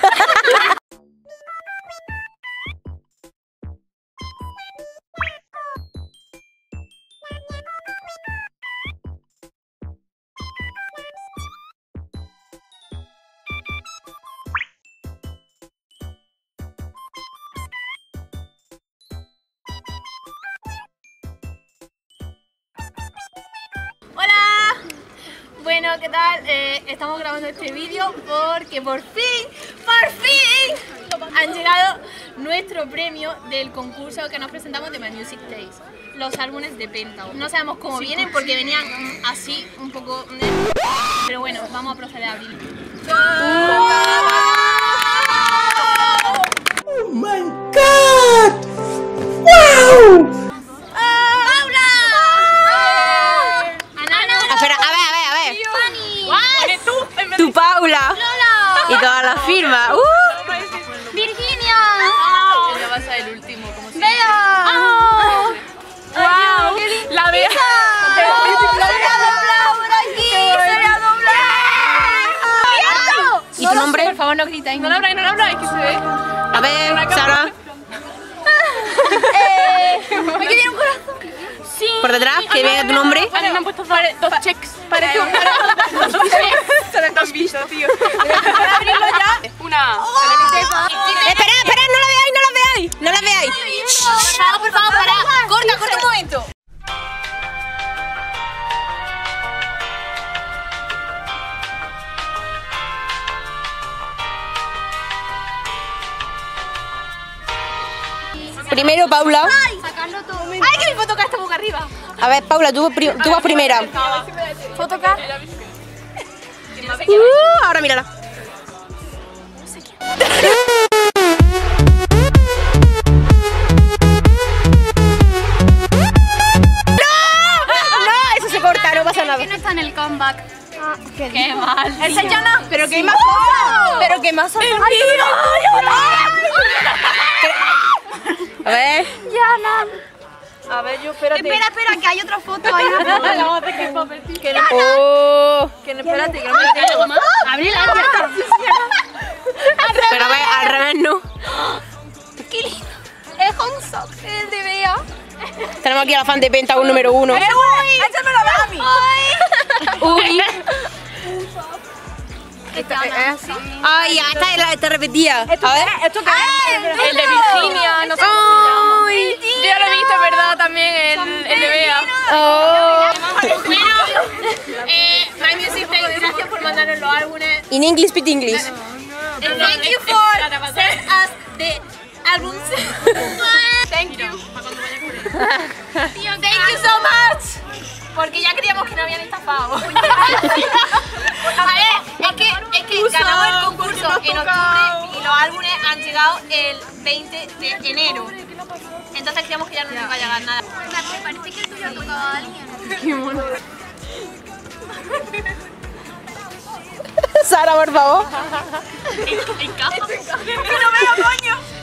Bueno, ¿qué tal? Estamos grabando este vídeo porque por fin han llegado nuestro premio del concurso que nos presentamos de My Music Taste, los álbumes de Pentagon. No sabemos cómo vienen porque venían así, un poco... Pero bueno, vamos a proceder a abrir. Oh my God! Wow! Tu Paula y todas las firmas. Virginia. Ella va a ser el último, como si. Bea. Wow. La Bea. Se le ha doblado por aquí. Se le ha doblado. ¿Y tu nombre? Por favor, no gritáis. No lo habláis, que se ve. A ver, Sara. Me quedé un corazón. Sí. Por detrás, que venga tu nombre. A mí me han puesto dos checks. Parece un... Dos vistos, tío. Para abrirlo ya. Una. Espera, no la veáis. Por favor, para. Corta un momento. Primero, Paula. Sacarlo todo. Ay, que mi foto está boca arriba. A ver, Paula, tú vas primera. Foto acá. Ahora mírala. No, eso se corta, no pasa nada. Que no está en el comeback. Qué mal. Enséñanos. Pero qué más cosas. Pero qué más cosas. A ver. Yana. A ver, yo espérate. Espera, que hay otra foto. Hay una foto. Vamos a hacer que papel. Oh. Espérate, que no me quede algo más. Abrila. Pero a ver, al revés no. Qué lindo. Es Hongsock, el de Bea. Tenemos aquí a la fan de Pentagon número 1. ¡Échamelo a mí! Uy. así. Ay, ya está repetida. A ver. ¿Esto qué es? El de Virginia, no sé cómo se llama. Yo ya lo he visto, ¿verdad? También el de Bea. Oh. My Music Taste, gracias por mandarnos los álbumes. In English, speak English. Thank you for sending us the albums. Thank you. Thank you so much. Porque ya creíamos que no habían estafado. A ver, es que ganamos el concurso en octubre y los álbumes han llegado el 20 de enero. Entonces creíamos que ya no nos iba a llegar nada. Me parece que el tuyo ha tocado a alguien. Qué mono. Sara, por favor. Encaja. ¡Que no veo, coño!